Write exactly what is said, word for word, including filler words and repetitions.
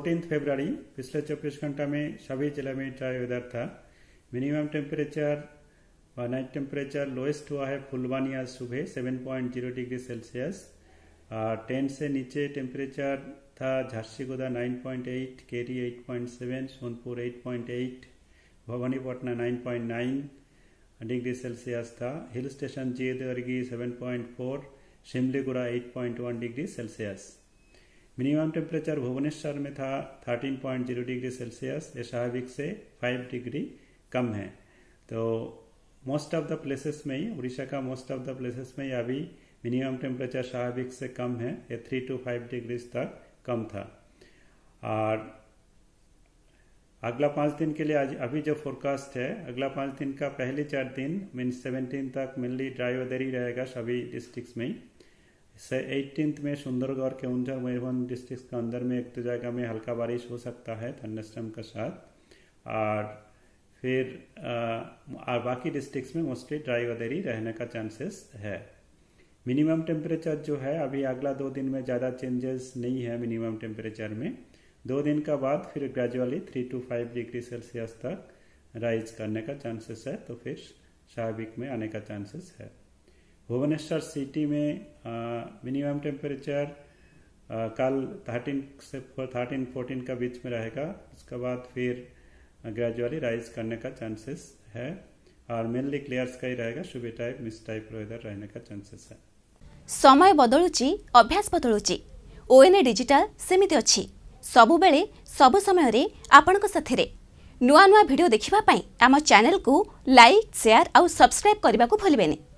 Fourteenth फरवरी पिछले चौबीस घंटा में सभी जिले में ड्राई वेदर था। मिनिमम टेम्परेचर और नाइट टेम्परेचर लोएस्ट हुआ है फुलवानी आज सुबह seven point zero degree Celsius. Ten से नीचे टेम्परेचर था झारसीगुड़ा नाइन पॉइंट एट, केरी eight point seven, Sonepur eight point eight, Bhawanipatna nine point nine degree Celsius था। हिल स्टेशन जीएदर्गी seven point four, Semiliguda eight point one degree Celsius. Minimum temperature Bhubaneswar में था thirteen point zero degree Celsius, ये स्वाभाविक से five degree कम है। तो मोस्ट ऑफ द प्लेसेस में ही, उड़ीसा का मोस्ट ऑफ द प्लेसेस में ही अभी मिनिमम टेम्परेचर स्वाभाविक से कम है, ये थ्री टू फाइव डिग्रीज तक कम था। और अगला पाँच दिन के लिए आज अभी जो फोरकास्ट है, अगला पाँच दिन का पहले चार दिन मीन सेवनटीन तक मेनली ड्राई वेदर ही रहेगा सभी डिस्ट्रिक्ट्स में। से एटीनथ में सुंदरगढ़ के केवंझर मयूरभंज डिस्ट्रिक्ट के अंदर में एक दो जगह में हल्का बारिश हो सकता है थंडरस्टॉर्म के साथ। और फिर आ, बाकी डिस्ट्रिक्ट्स में मोस्टली ड्राई वेदर ही रहने का चांसेस है। मिनिमम टेम्परेचर जो है अभी अगला दो दिन में ज़्यादा चेंजेस नहीं है मिनिमम टेम्परेचर में। दो दिन का बाद फिर gradually three to five degree Celsius तक राइज करने का चांसेस है, तो फिर स्वाभाविक में आने का चांसेस है। भुवनेश्वर सिटी में मिनिमम टेम्परेचर कल थर्टीन से थर्टीन फोर्टीन का बीच में रहेगा, उसके बाद फिर ग्रेजुअली राइज करने का चांसेस है। और मेनली क्लियर स्काई रहेगा, सुबह टाइप मिस टाइप वेदर रहने का चांसेस है। समय बदलुची, अभ्यास बदलुची, ओएनए डिजिटल सेमिति अछि सबु बेले सबु समय रे आपनक साथरे नुआ नुआ वीडियो देखिबा पई आम चैनल को लाइक शेयर और सब्सक्राइब करबा को भूलिबेनी।